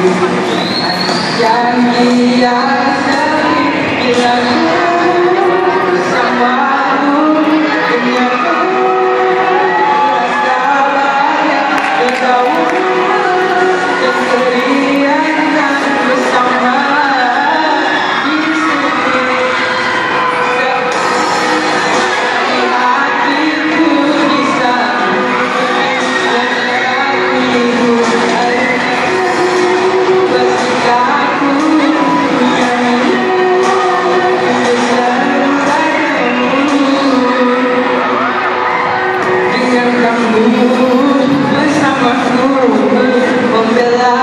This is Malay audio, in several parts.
Janji yang sepi bila bersamamu, denganku rasa bahagia bertahu keceriaan bersama di sini. Seperti hatiku di sana, hatiku bersikapku dengan kamu bersamaku membela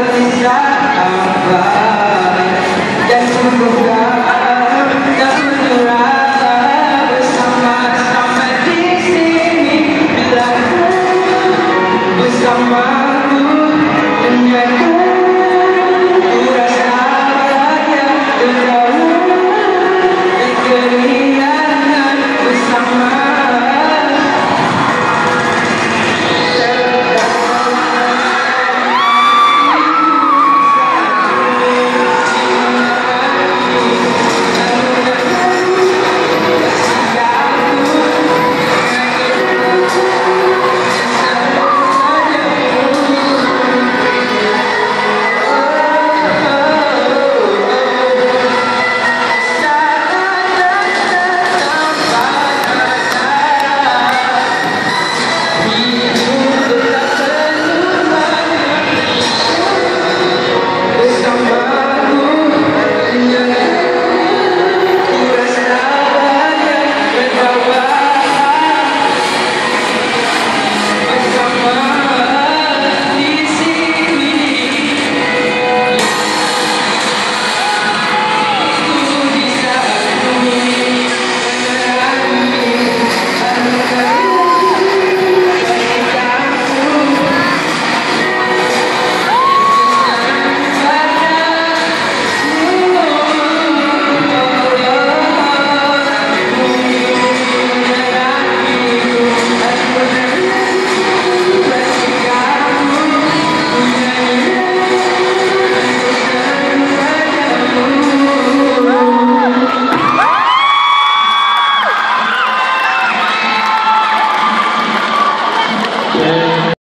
persahabatan dan semoga tak menyerah bersama-sama di sini bila bersama.